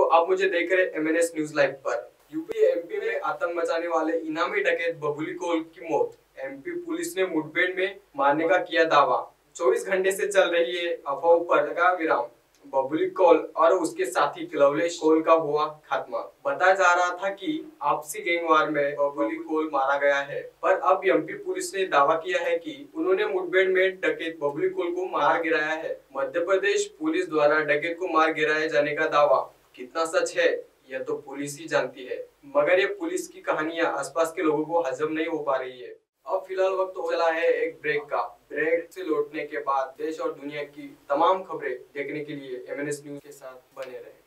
आप मुझे देख रहे MNS न्यूज लाइव पर। यूपी एमपी में आतंक मचाने वाले इनामी डकैत बबुली कोल की मौत। एमपी पुलिस ने मुठभेड़ में मारने का किया दावा। 24 घंटे से चल रही है अफवाहों पर लगा विराम। बबुली कोल और उसके साथी लवलेश कोल का हुआ खात्मा। बताया जा रहा था कि आपसी गैंगवार में बबुली कोल मारा गया है, पर अब एमपी पुलिस ने दावा किया है कि उन्होंने मुठभेड़ में डकैत बबुली कोल को मार गिराया है। मध्य प्रदेश पुलिस द्वारा डकैत को मार गिराए जाने का दावा कितना सच है यह तो पुलिस ही जानती है, मगर ये पुलिस की कहानियां आसपास के लोगों को हजम नहीं हो पा रही है। अब फिलहाल वक्त हो चला है एक ब्रेक का। ब्रेक से लौटने के बाद देश और दुनिया की तमाम खबरें देखने के लिए MNS न्यूज के साथ बने रहें।